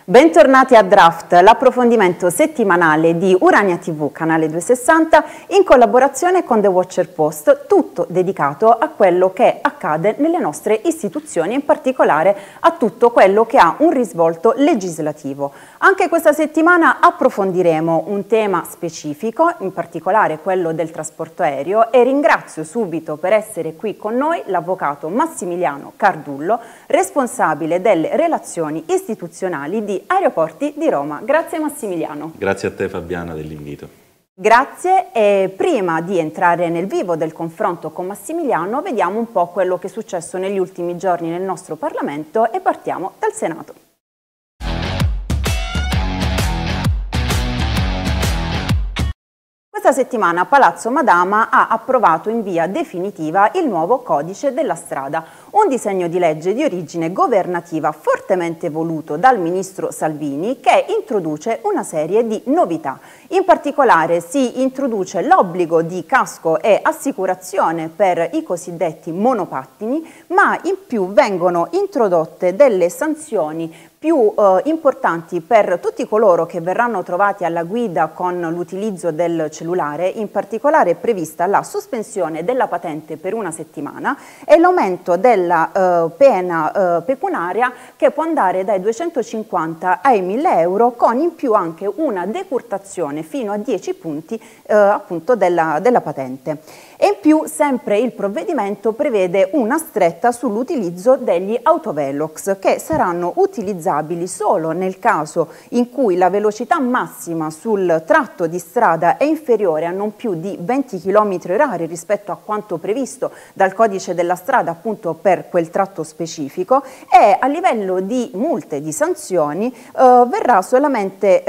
Bentornati a Draft, l'approfondimento settimanale di Urania TV, canale 260, in collaborazione con The Watcher Post, tutto dedicato a quello che accade nelle nostre istituzioni, in particolare a tutto quello che ha un risvolto legislativo. Anche questa settimana approfondiremo un tema specifico, in particolare quello del trasporto aereo, e ringrazio subito per essere qui con noi l'avvocato Massimiliano Cardullo, responsabile delle relazioni istituzionali di Aeroporti di Roma. Grazie Massimiliano. Grazie a te Fabiana dell'invito. Grazie, e prima di entrare nel vivo del confronto con Massimiliano vediamo un po' quello che è successo negli ultimi giorni nel nostro Parlamento e partiamo dal Senato. Questa settimana Palazzo Madama ha approvato in via definitiva il nuovo codice della strada, un disegno di legge di origine governativa fortemente voluto dal ministro Salvini, che introduce una serie di novità. In particolare si introduce l'obbligo di casco e assicurazione per i cosiddetti monopattini, ma in più vengono introdotte delle sanzioni più importanti per tutti coloro che verranno trovati alla guida con l'utilizzo del cellulare. In particolare è prevista la sospensione della patente per una settimana e l'aumento della pena pecuniaria, che può andare dai 250 ai 1000 euro, con in più anche una decurtazione fino a 10 punti appunto della patente. E in più sempre il provvedimento prevede una stretta sull'utilizzo degli autovelox, che saranno utilizzabili solo nel caso in cui la velocità massima sul tratto di strada è inferiore a non più di 20 km/h rispetto a quanto previsto dal codice della strada appunto per quel tratto specifico, e a livello di multe, di sanzioni, verrà solamente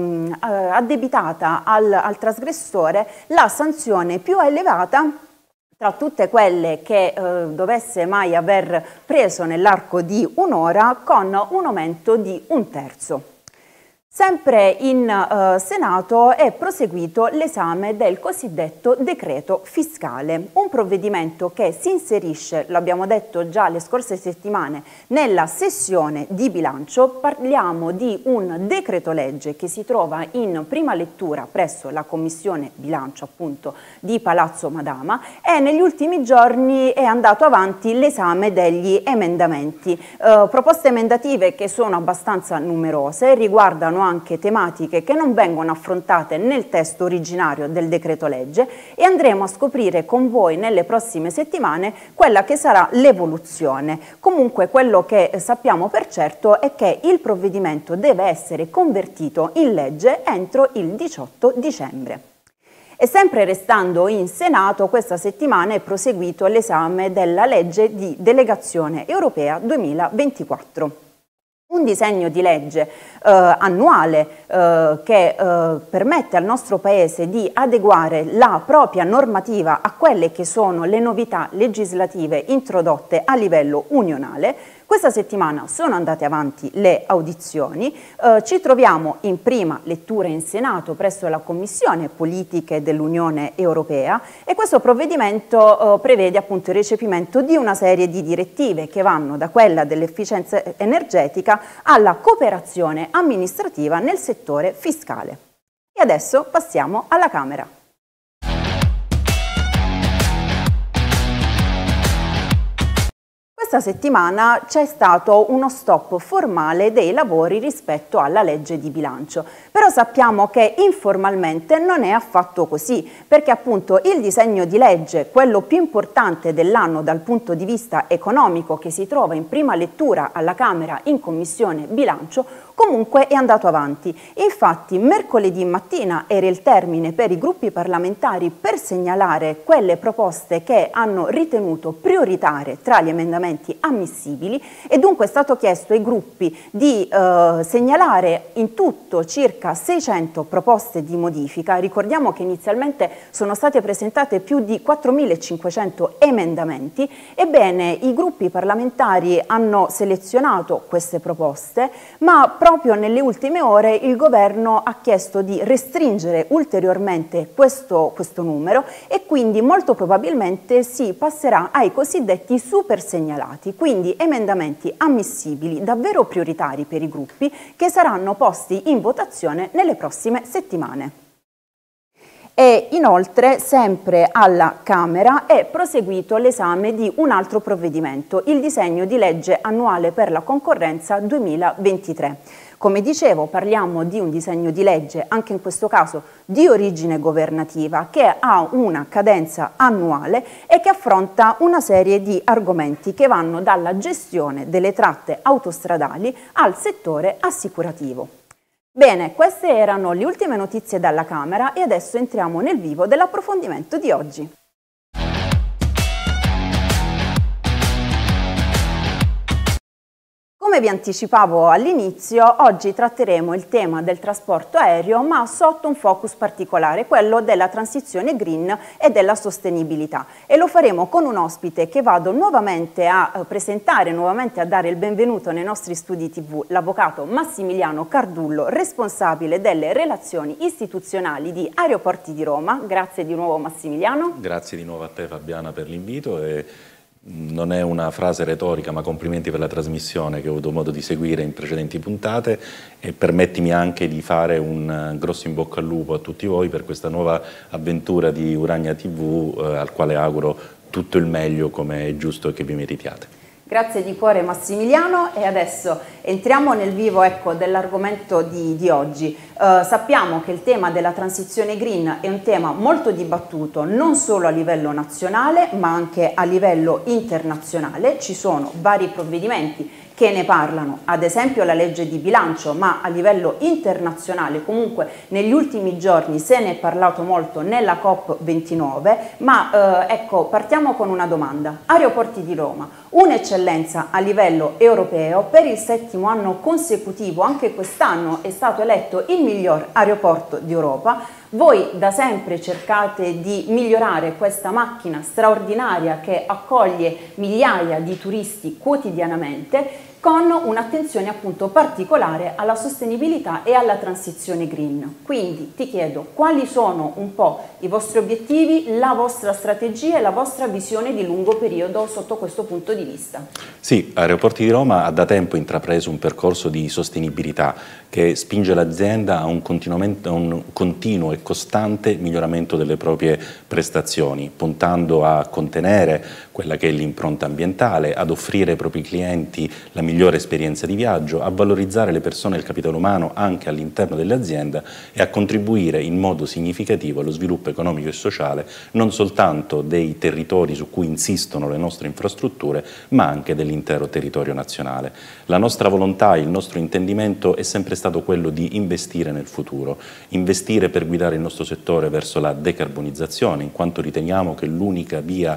addebitata al trasgressore la sanzione più elevata tra tutte quelle che dovesse mai aver preso nell'arco di un'ora, con un aumento di 1/3. Sempre in Senato è proseguito l'esame del cosiddetto decreto fiscale, un provvedimento che si inserisce, l'abbiamo detto già le scorse settimane, nella sessione di bilancio. Parliamo di un decreto legge che si trova in prima lettura presso la Commissione Bilancio appunto di Palazzo Madama, e negli ultimi giorni è andato avanti l'esame degli emendamenti, proposte emendative che sono abbastanza numerose, riguardano anche tematiche che non vengono affrontate nel testo originario del decreto legge, e andremo a scoprire con voi nelle prossime settimane quella che sarà l'evoluzione. Comunque quello che sappiamo per certo è che il provvedimento deve essere convertito in legge entro il 18 dicembre. E sempre restando in Senato, questa settimana è proseguito l'esame della legge di delegazione europea 2024. Un disegno di legge annuale che permette al nostro Paese di adeguare la propria normativa a quelle che sono le novità legislative introdotte a livello unionale. Questa settimana sono andate avanti le audizioni, ci troviamo in prima lettura in Senato presso la Commissione Politiche dell'Unione Europea, e questo provvedimento prevede appunto il recepimento di una serie di direttive che vanno da quella dell'efficienza energetica alla cooperazione amministrativa nel settore fiscale. E adesso passiamo alla Camera. Questa settimana c'è stato uno stop formale dei lavori rispetto alla legge di bilancio, però sappiamo che informalmente non è affatto così, perché appunto il disegno di legge, quello più importante dell'anno dal punto di vista economico, che si trova in prima lettura alla Camera in Commissione Bilancio, comunque è andato avanti. Infatti mercoledì mattina era il termine per i gruppi parlamentari per segnalare quelle proposte che hanno ritenuto prioritarie tra gli emendamenti ammissibili, e dunque è stato chiesto ai gruppi di segnalare in tutto circa 600 proposte di modifica. Ricordiamo che inizialmente sono state presentate più di 4.500 emendamenti. Ebbene, i gruppi parlamentari hanno selezionato queste proposte, ma proprio proprio nelle ultime ore il governo ha chiesto di restringere ulteriormente questo numero e quindi molto probabilmente si passerà ai cosiddetti super segnalati, quindi emendamenti ammissibili davvero prioritari per i gruppi che saranno posti in votazione nelle prossime settimane. E inoltre, sempre alla Camera, è proseguito l'esame di un altro provvedimento, il disegno di legge annuale per la concorrenza 2023. Come dicevo, parliamo di un disegno di legge, anche in questo caso di origine governativa, che ha una cadenza annuale e che affronta una serie di argomenti che vanno dalla gestione delle tratte autostradali al settore assicurativo. Bene, queste erano le ultime notizie dalla Camera e adesso entriamo nel vivo dell'approfondimento di oggi. Come vi anticipavo all'inizio, oggi tratteremo il tema del trasporto aereo, ma sotto un focus particolare, quello della transizione green e della sostenibilità. E lo faremo con un ospite che vado nuovamente a presentare, nuovamente a dare il benvenuto nei nostri studi TV, l'avvocato Massimiliano Cardullo, responsabile delle relazioni istituzionali di Aeroporti di Roma. Grazie di nuovo Massimiliano. Grazie di nuovo a te Fabiana per l'invito. Non è una frase retorica, ma complimenti per la trasmissione che ho avuto modo di seguire in precedenti puntate, e permettimi anche di fare un grosso in bocca al lupo a tutti voi per questa nuova avventura di Urania TV, al quale auguro tutto il meglio, come è giusto che vi meritiate. Grazie di cuore Massimiliano, e adesso entriamo nel vivo dell'argomento di oggi. Sappiamo che il tema della transizione green è un tema molto dibattuto non solo a livello nazionale ma anche a livello internazionale. Ci sono vari provvedimenti che ne parlano, ad esempio la legge di bilancio, ma a livello internazionale comunque negli ultimi giorni se ne è parlato molto nella COP29, ma ecco, partiamo con una domanda. Aeroporti di Roma, un'eccellenza a livello europeo, per il 7° anno consecutivo, anche quest'anno è stato eletto il miglior aeroporto d'Europa. Voi da sempre cercate di migliorare questa macchina straordinaria che accoglie migliaia di turisti quotidianamente, con un'attenzione appunto particolare alla sostenibilità e alla transizione green. Quindi ti chiedo quali sono un po' i vostri obiettivi, la vostra strategia e la vostra visione di lungo periodo sotto questo punto di vista. Sì, Aeroporti di Roma ha da tempo intrapreso un percorso di sostenibilità che spinge l'azienda a un continuo e costante miglioramento delle proprie prestazioni, puntando a contenere quella che è l'impronta ambientale, ad offrire ai propri clienti la migliore esperienza di viaggio, a valorizzare le persone e il capitale umano anche all'interno dell'azienda e a contribuire in modo significativo allo sviluppo economico e sociale non soltanto dei territori su cui insistono le nostre infrastrutture, ma anche dell'intero territorio nazionale. La nostra volontà, il nostro intendimento è sempre stato quello di investire nel futuro, investire per guidare il nostro settore verso la decarbonizzazione, in quanto riteniamo che l'unica via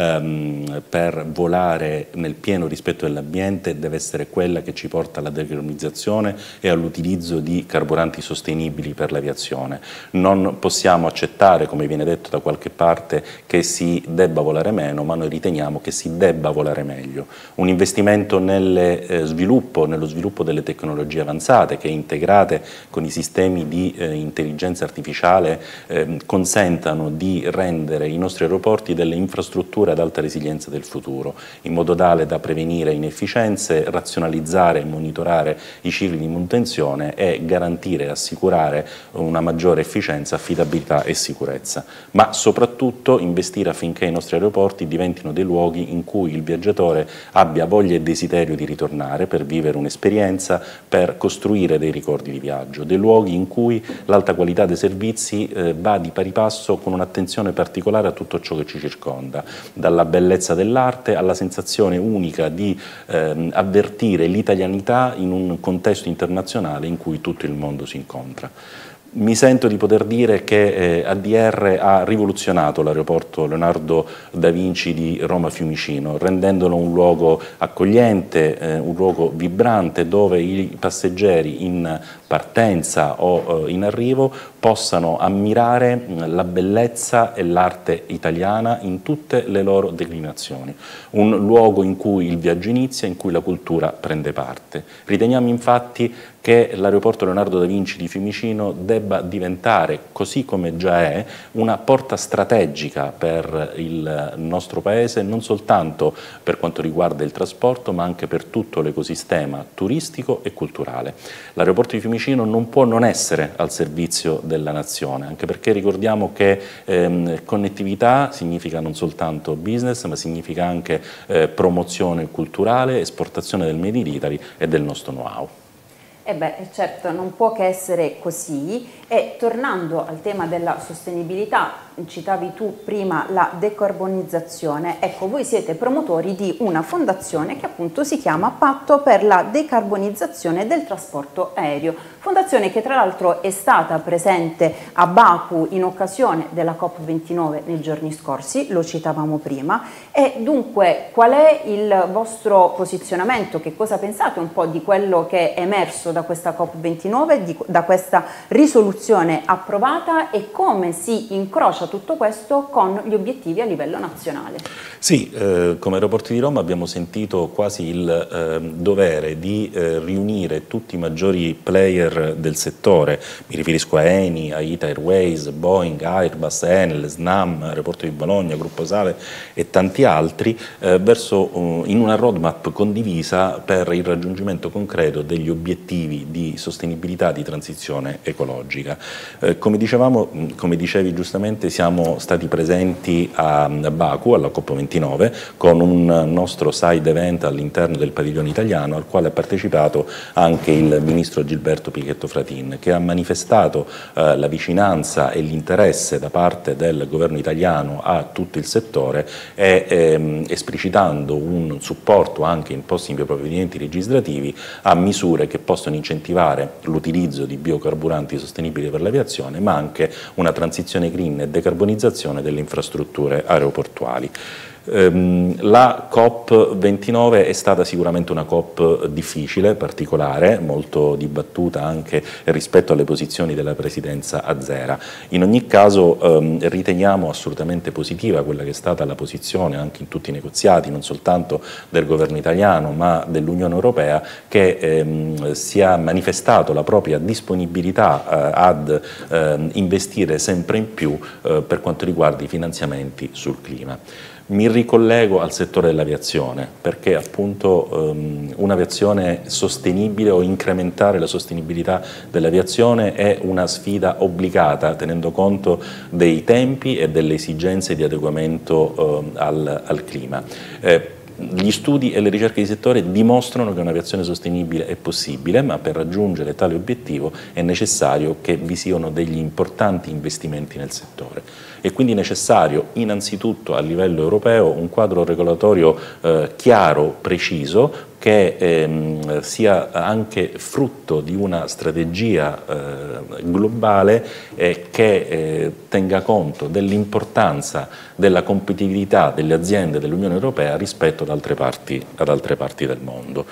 per volare nel pieno rispetto dell'ambiente deve essere quella che ci porta alla decarbonizzazione e all'utilizzo di carburanti sostenibili per l'aviazione. Non possiamo accettare, come viene detto da qualche parte, che si debba volare meno, ma noi riteniamo che si debba volare meglio. Un investimento nello sviluppo delle tecnologie avanzate che integrate con i sistemi di intelligenza artificiale consentano di rendere i nostri aeroporti delle infrastrutture ad alta resilienza del futuro, in modo tale da prevenire inefficienze, razionalizzare e monitorare i cicli di manutenzione e garantire e assicurare una maggiore efficienza, affidabilità e sicurezza, ma soprattutto investire affinché i nostri aeroporti diventino dei luoghi in cui il viaggiatore abbia voglia e desiderio di ritornare per vivere un'esperienza, per costruire dei ricordi di viaggio, dei luoghi in cui l'alta qualità dei servizi va di pari passo con un'attenzione particolare a tutto ciò che ci circonda, dalla bellezza dell'arte alla sensazione unica di avvertire l'italianità in un contesto internazionale in cui tutto il mondo si incontra. Mi sento di poter dire che ADR ha rivoluzionato l'aeroporto Leonardo da Vinci di Roma Fiumicino, rendendolo un luogo accogliente, un luogo vibrante dove i passeggeri in partenza o in arrivo possano ammirare la bellezza e l'arte italiana in tutte le loro declinazioni. Un luogo in cui il viaggio inizia, in cui la cultura prende parte. Riteniamo infatti che l'aeroporto Leonardo da Vinci di Fiumicino debba diventare, così come già è, una porta strategica per il nostro Paese, non soltanto per quanto riguarda il trasporto, ma anche per tutto l'ecosistema turistico e culturale. L'aeroporto di Fiumicino non può non essere al servizio della nazione, anche perché ricordiamo che connettività significa non soltanto business, ma significa anche promozione culturale, esportazione del Made in Italy e del nostro know-how. Certo, non può che essere così. E tornando al tema della sostenibilità, citavi tu prima la decarbonizzazione, ecco, voi siete promotori di una fondazione che appunto si chiama Patto per la decarbonizzazione del trasporto aereo, fondazione che tra l'altro è stata presente a Baku in occasione della COP29 nei giorni scorsi, lo citavamo prima, e dunque qual è il vostro posizionamento, che cosa pensate un po' di quello che è emerso da questa COP29, da questa risoluzione approvata, e come si incrocia tutto questo con gli obiettivi a livello nazionale? Sì, come Aeroporti di Roma abbiamo sentito quasi il dovere di riunire tutti i maggiori player del settore, mi riferisco a Eni, a Ita Airways, Boeing, Airbus, Enel, Snam, Aeroporto di Bologna, Gruppo Sale e tanti altri, in una roadmap condivisa per il raggiungimento concreto degli obiettivi di sostenibilità, di transizione ecologica. Come dicevi giustamente, siamo stati presenti a Baku, alla COP29, con un nostro side event all'interno del padiglione italiano, al quale ha partecipato anche il ministro Gilberto Pichetto Fratin, che ha manifestato la vicinanza e l'interesse da parte del governo italiano a tutto il settore e esplicitando un supporto anche in prossimi provvedimenti legislativi a misure che possono incentivare l'utilizzo di biocarburanti sostenibili per l'aviazione, ma anche una transizione green e decarbonizzazione delle infrastrutture aeroportuali. La COP29 è stata sicuramente una COP difficile, particolare, molto dibattuta anche rispetto alle posizioni della presidenza azera. In ogni caso riteniamo assolutamente positiva quella che è stata la posizione anche in tutti i negoziati, non soltanto del governo italiano ma dell'Unione Europea, che si è manifestato la propria disponibilità ad investire sempre in più per quanto riguarda i finanziamenti sul clima. Mi ricollego al settore dell'aviazione, perché appunto un'aviazione sostenibile o incrementare la sostenibilità dell'aviazione è una sfida obbligata, tenendo conto dei tempi e delle esigenze di adeguamento al clima. Gli studi e le ricerche di settore dimostrano che un'aviazione sostenibile è possibile, ma per raggiungere tale obiettivo è necessario che vi siano degli importanti investimenti nel settore. È quindi necessario innanzitutto a livello europeo un quadro regolatorio chiaro, preciso, che sia anche frutto di una strategia globale che tenga conto dell'importanza della competitività delle aziende dell'Unione Europea rispetto ad altre parti del mondo.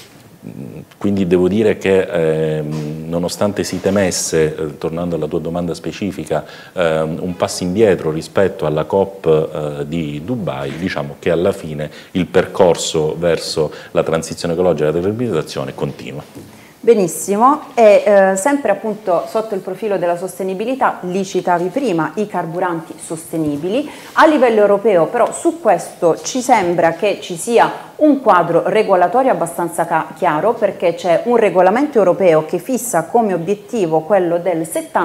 Quindi devo dire che nonostante si temesse, tornando alla tua domanda specifica, un passo indietro rispetto alla COP di Dubai, diciamo che alla fine il percorso verso la transizione ecologica e la decarbonizzazione continua. Benissimo, e sempre appunto sotto il profilo della sostenibilità, li citavi prima, i carburanti sostenibili. A livello europeo però su questo ci sembra che ci sia un quadro regolatorio abbastanza chiaro, perché c'è un regolamento europeo che fissa come obiettivo quello del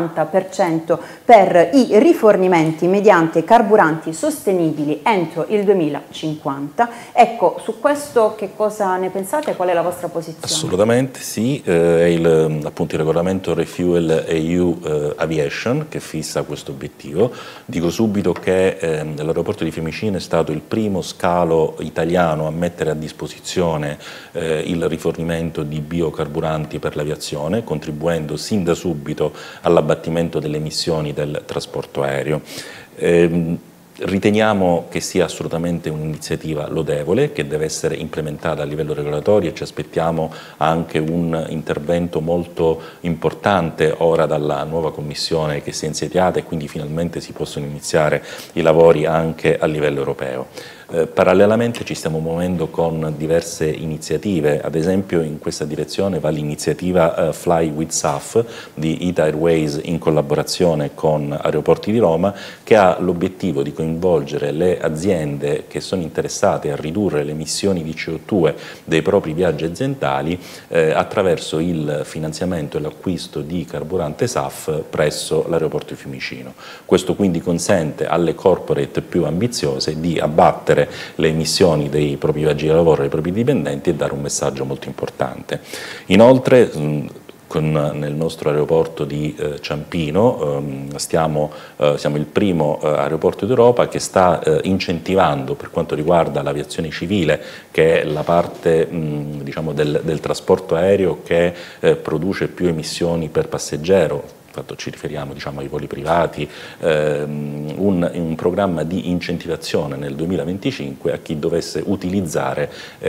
70% per i rifornimenti mediante carburanti sostenibili entro il 2050. Ecco, su questo che cosa ne pensate? Qual è la vostra posizione? Assolutamente sì, è appunto il regolamento Refuel EU Aviation che fissa questo obiettivo. Dico subito che l'aeroporto di Fiumicino è stato il primo scalo italiano a mettere mettere a disposizione il rifornimento di biocarburanti per l'aviazione, contribuendo sin da subito all'abbattimento delle emissioni del trasporto aereo. Riteniamo che sia assolutamente un'iniziativa lodevole, che deve essere implementata a livello regolatorio, e ci aspettiamo anche un intervento molto importante ora dalla nuova commissione che si è insediata, e quindi finalmente si possono iniziare i lavori anche a livello europeo. Parallelamente ci stiamo muovendo con diverse iniziative, ad esempio in questa direzione va l'iniziativa Fly with SAF di Ita Airways in collaborazione con Aeroporti di Roma, che ha l'obiettivo di coinvolgere le aziende che sono interessate a ridurre le emissioni di CO2 dei propri viaggi aziendali attraverso il finanziamento e l'acquisto di carburante SAF presso l'aeroporto di Fiumicino. Questo quindi consente alle corporate più ambiziose di abbattere le emissioni dei propri viaggi di lavoro e dei propri dipendenti e dare un messaggio molto importante. Inoltre, nel nostro aeroporto di Ciampino siamo il primo aeroporto d'Europa che sta incentivando, per quanto riguarda l'aviazione civile, che è la parte diciamo del trasporto aereo che produce più emissioni per passeggero. Infatti ci riferiamo ai voli privati, un programma di incentivazione nel 2025 a chi dovesse utilizzare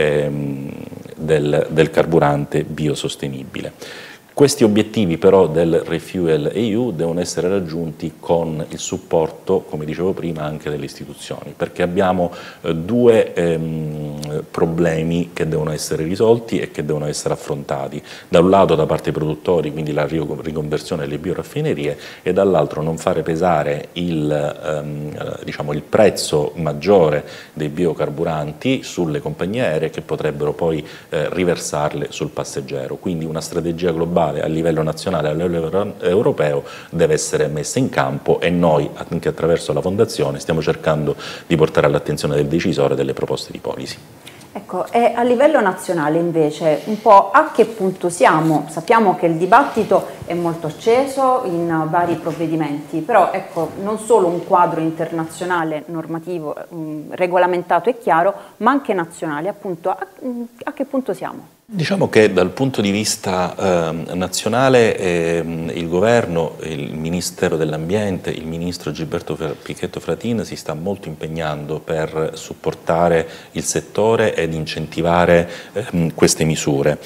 del carburante biosostenibile. Questi obiettivi però del Refuel EU devono essere raggiunti con il supporto, come dicevo prima, anche delle istituzioni, perché abbiamo due problemi che devono essere risolti e che devono essere affrontati. Da un lato da parte dei produttori, quindi la riconversione delle bioraffinerie, e dall'altro non fare pesare il prezzo maggiore dei biocarburanti sulle compagnie aeree, che potrebbero poi riversarle sul passeggero. Quindi una strategia globale a livello nazionale e a livello europeo deve essere messa in campo, e noi anche attraverso la Fondazione stiamo cercando di portare all'attenzione del decisore delle proposte di policy. Ecco, e a livello nazionale invece un po' a che punto siamo? Sappiamo che il dibattito è molto acceso in vari provvedimenti, però ecco, non solo un quadro internazionale normativo regolamentato e chiaro, ma anche nazionale, appunto a che punto siamo? Diciamo che dal punto di vista nazionale il governo, il Ministero dell'Ambiente, il ministro Gilberto Pichetto Fratin si sta molto impegnando per supportare il settore ed incentivare queste misure.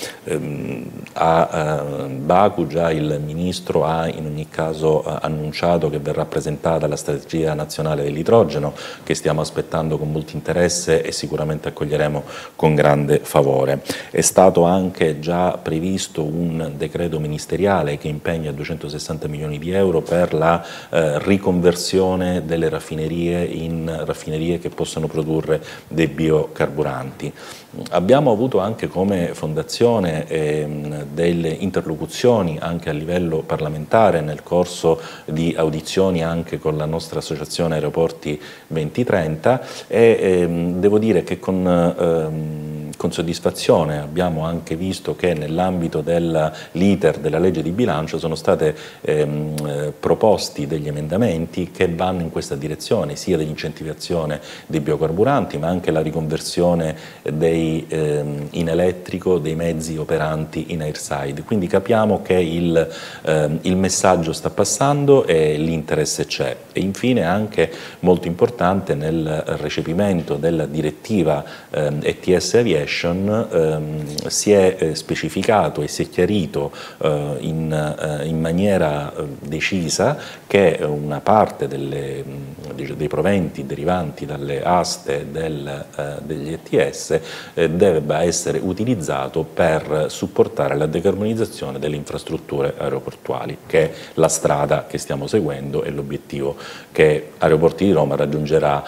A Baku già il ministro ha in ogni caso annunciato che verrà presentata la strategia nazionale dell'idrogeno, che stiamo aspettando con molto interesse e sicuramente accoglieremo con grande favore. È stato anche già previsto un decreto ministeriale che impegna 260 milioni di euro per la riconversione delle raffinerie in raffinerie che possono produrre dei biocarburanti. Abbiamo avuto anche come Fondazione delle interlocuzioni anche a livello parlamentare nel corso di audizioni anche con la nostra associazione Aeroporti 2030, e devo dire che con soddisfazione abbiamo anche visto che nell'ambito dell'iter della legge di bilancio sono state proposti degli emendamenti che vanno in questa direzione, sia dell'incentivazione dei biocarburanti, ma anche la riconversione in elettrico dei mezzi operanti in airside. Quindi capiamo che il messaggio sta passando e l'interesse c'è. E infine anche molto importante nel recepimento della direttiva ETS Aviation si è specificato e si è chiarito in maniera decisa che una parte dei proventi derivanti dalle aste degli ETS debba essere utilizzato per supportare la decarbonizzazione delle infrastrutture aeroportuali, che è la strada che stiamo seguendo e l'obiettivo che Aeroporti di Roma raggiungerà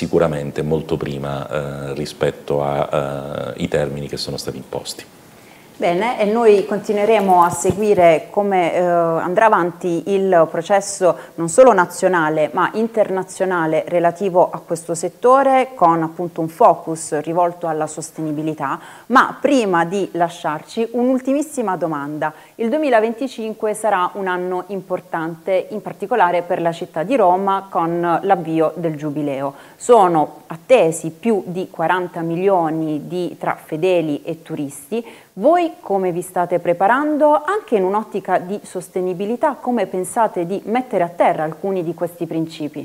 sicuramente molto prima rispetto ai termini che sono stati imposti. Bene, e noi continueremo a seguire come andrà avanti il processo non solo nazionale ma internazionale relativo a questo settore, con appunto un focus rivolto alla sostenibilità. Ma prima di lasciarci, un'ultimissima domanda. Il 2025 sarà un anno importante, in particolare per la città di Roma, con l'avvio del Giubileo. Sono attesi più di 40 milioni tra fedeli e turisti. Voi come vi state preparando, anche in un'ottica di sostenibilità? Come pensate di mettere a terra alcuni di questi principi?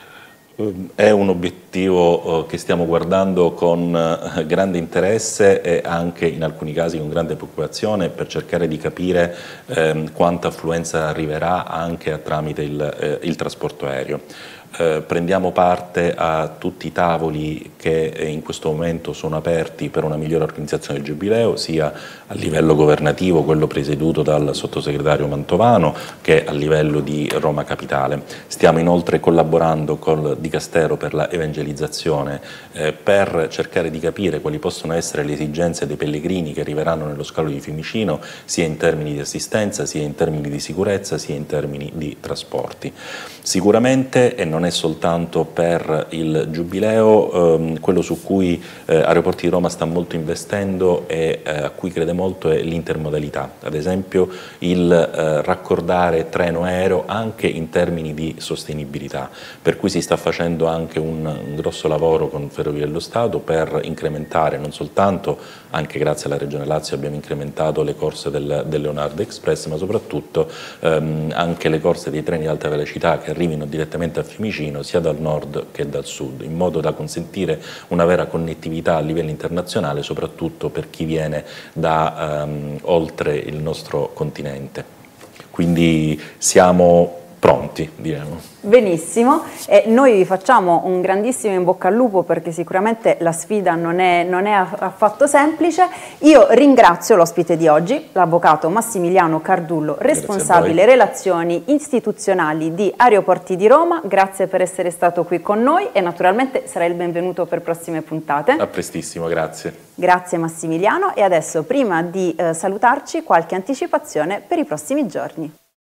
È un obiettivo che stiamo guardando con grande interesse e anche in alcuni casi con grande preoccupazione, per cercare di capire quanta affluenza arriverà anche tramite il trasporto aereo. Prendiamo parte a tutti i tavoli che in questo momento sono aperti per una migliore organizzazione del Giubileo, sia a livello governativo, quello presieduto dal sottosegretario Mantovano, che a livello di Roma Capitale. Stiamo inoltre collaborando col Dicastero per la evangelizzazione per cercare di capire quali possono essere le esigenze dei pellegrini che arriveranno nello scalo di Fiumicino, sia in termini di assistenza, sia in termini di sicurezza, sia in termini di trasporti. Sicuramente, e non è soltanto per il Giubileo, quello su cui Aeroporti di Roma sta molto investendo e a cui crede molto è l'intermodalità, ad esempio il raccordare treno-aereo anche in termini di sostenibilità, per cui si sta facendo anche un grosso lavoro con Ferrovie dello Stato per incrementare, non soltanto, anche grazie alla Regione Lazio abbiamo incrementato le corse del Leonardo Express, ma soprattutto anche le corse dei treni di alta velocità che arrivino direttamente a Fiumicino sia dal nord che dal sud, in modo da consentire una vera connettività a livello internazionale, soprattutto per chi viene da oltre il nostro continente. Quindi siamo pronti, diremo. Benissimo, noi vi facciamo un grandissimo in bocca al lupo, perché sicuramente la sfida non è affatto semplice. Io ringrazio l'ospite di oggi, l'avvocato Massimiliano Cardullo, responsabile relazioni istituzionali di Aeroporti di Roma. Grazie per essere stato qui con noi e naturalmente sarai il benvenuto per prossime puntate. A prestissimo, grazie. Grazie Massimiliano, e adesso, prima di salutarci, qualche anticipazione per i prossimi giorni.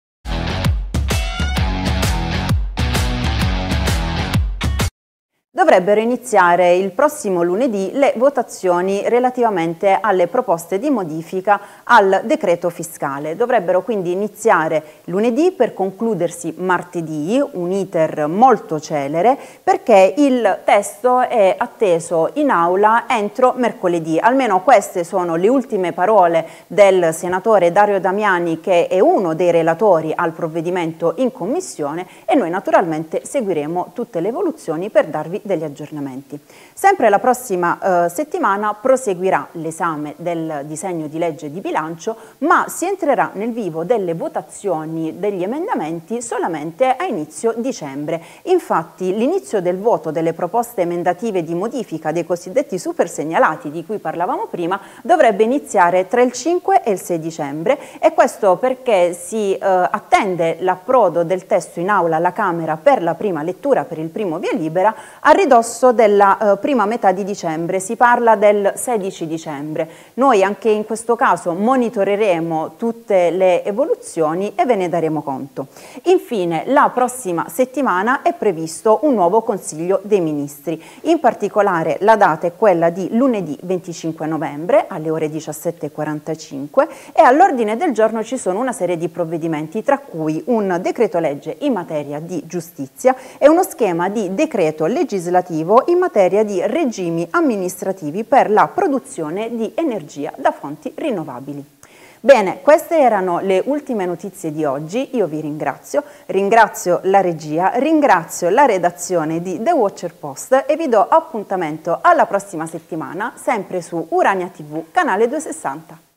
Dovrebbero iniziare il prossimo lunedì le votazioni relativamente alle proposte di modifica al decreto fiscale. Dovrebbero quindi iniziare lunedì per concludersi martedì, un iter molto celere, perché il testo è atteso in aula entro mercoledì. Almeno queste sono le ultime parole del senatore Dario Damiani, che è uno dei relatori al provvedimento in commissione, e noi naturalmente seguiremo tutte le evoluzioni per darvi degli aggiornamenti. Sempre la prossima settimana proseguirà l'esame del disegno di legge di bilancio, ma si entrerà nel vivo delle votazioni degli emendamenti solamente a inizio dicembre. Infatti l'inizio del voto delle proposte emendative di modifica dei cosiddetti super segnalati, di cui parlavamo prima, dovrebbe iniziare tra il 5 e il 6 dicembre, e questo perché si attende l'approdo del testo in aula alla Camera per la prima lettura, per il primo via libera, a ridosso della prima metà di dicembre. Si parla del 16 dicembre. Noi anche in questo caso monitoreremo tutte le evoluzioni e ve ne daremo conto. Infine, la prossima settimana è previsto un nuovo Consiglio dei Ministri. In particolare la data è quella di lunedì 25 novembre alle ore 17:45, e all'ordine del giorno ci sono una serie di provvedimenti, tra cui un decreto legge in materia di giustizia e uno schema di decreto legislativo in materia di regimi amministrativi per la produzione di energia da fonti rinnovabili. Bene, queste erano le ultime notizie di oggi. Io vi ringrazio la regia, ringrazio la redazione di The Watcher Post e vi do appuntamento alla prossima settimana, sempre su Urania TV, canale 260.